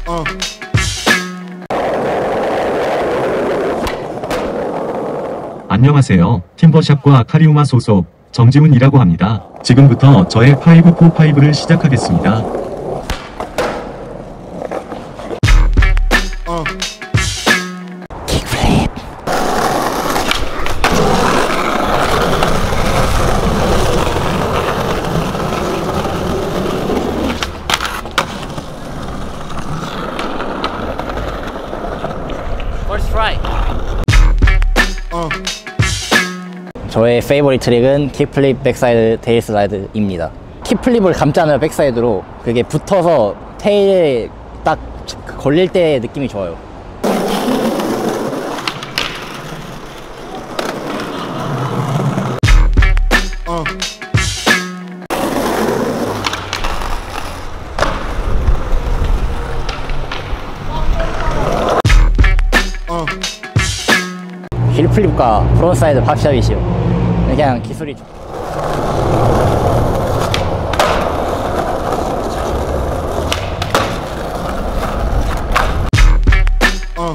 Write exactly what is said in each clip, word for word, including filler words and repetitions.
어. 안녕하세요. 팀버샵과 카리우마 소속 정지훈이라고 합니다. 지금부터 저의 파이브 포 파이브를 시작하겠습니다. 어. 킥플립. First try. 어. 저의 페이보릿 트릭은 킥플립 백사이드 테일 슬라이드입니다. 킥플립을 감잖아요, 백사이드로. 그게 붙어서 테일에 딱 걸릴 때 느낌이 좋아요. 어. 어. 힐플립과 프론트사이드 팝샷이시요. 그냥 기술이 좋... 어.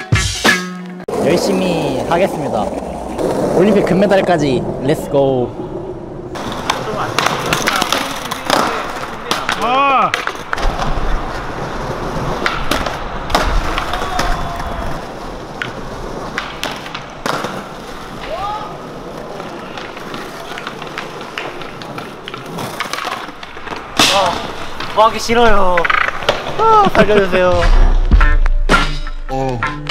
열심히 하겠습니다. 올림픽 금메달까지 렛츠고. 아. 뭐 하기 싫어요. 아, 살려주세요. 어.